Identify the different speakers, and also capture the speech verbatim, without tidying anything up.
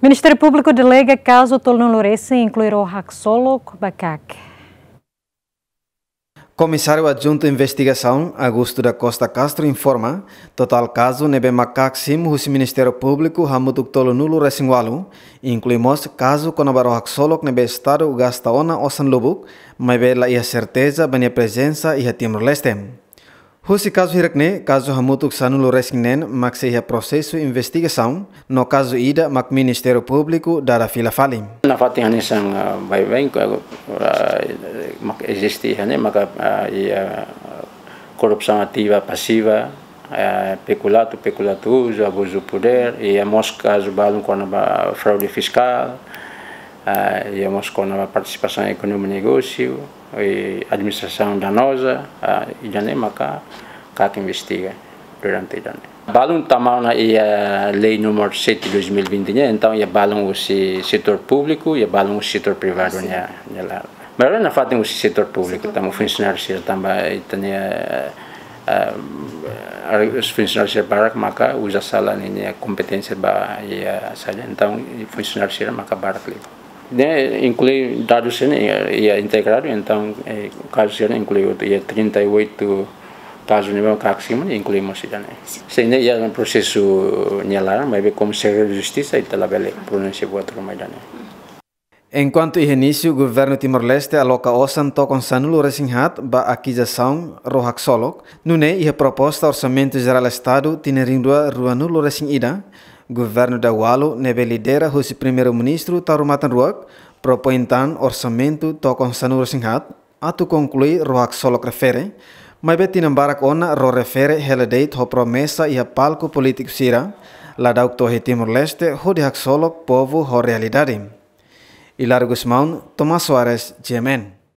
Speaker 1: Ministério Público delega caso Tolnolorese incluir o Haxolok Bakak.
Speaker 2: Comissário Adjunto de Investigação, Augusto da Costa Castro, informa total caso nebe Macak sim o Ministério Público hamutuk tolo nulo resingwalu, incluímos caso conabaro Haxolok nebe Estado gasta ona osan lubuk, mas bela ia certeza banya presença ia Timor-Leste. Husi caso hirakne, caso hamutuk sanulo resingnen, mak seja processo investigação, no caso ida mak Ministério Público dara fila fali.
Speaker 3: Na fatingan isang baik-baik mak existe né, maka ia corrupção ativa, passiva, peculato, peculatuoso, abuso do poder, e mos caso balum com a fraude fiscal, e mos com a participação econômica e negócio, e administração danosa, e já nem maka kak investiga durante o ano. Balum tamal na ia lei número sete de dois mil e vinte, então ia balum o setor público e balum o setor privado nya nya. Mas na fato o setor público tamo funcionários também tinha os funcionários barak maka usa sala nya competência ba ia saja então funcionários maka barak li. Né, inclui dados ia integrado, então o caso inclui ia trinta e oito casos de nível máximo, incluímos isso. Sem ia um processo nela, mas como segredo de justiça e tal bele pronuncia outro mais.
Speaker 2: Enquanto início, o governo Timor-Leste aloca osan tokon sanulo resinghat ba acusação Haxolok, nune ia proposta orçamento geral Estado tinerindua ruanulo resing ida. Governo da Walu nebe lidera o primeiro-ministro Tarumatan Ruak propõe tan orçamento tokon sanulo resinghat atu conclui Haxolok refere, mas beti nambarak ona ro refere heladeit ho promessa e palco político sira, la daukto he Timor-Leste ho de Haxolok povo ho realidade. Hilário Guzmão, Tomás Soares, G M N.